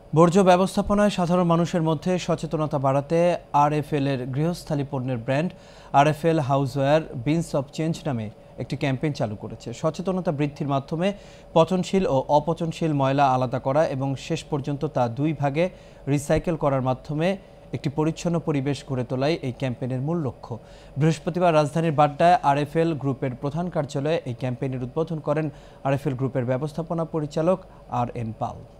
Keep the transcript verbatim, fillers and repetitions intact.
বর্জ্য ব্যবস্থাপনায় সাধারণ মানুষের মধ্যে সচেতনতা বাড়াতে আরএফএল এর গৃহস্থালী পণ্যের brand RFL houseware beans of change নামে একটি ক্যাম্পেইন চালু করেছে। সচেতনতা বৃদ্ধির মাধ্যমে পচনশীল ও অপচনশীল ময়লা আলাদা করা এবং শেষ পর্যন্ত তা দুই ভাগে রিসাইকেল করার মাধ্যমে একটি পরিচ্ছন্ন পরিবেশ গড়ে তোলাই এই ক্যাম্পেইনের মূল লক্ষ্য। বৃহস্পতিবার রাজধানীর বাড্ডায় আরএফএল গ্রুপের প্রধান কার্যালয়ে এই ক্যাম্পেইনের উদ্বোধন করেন আরএফএল গ্রুপের ব্যবস্থাপনা পরিচালক আর এন পাল।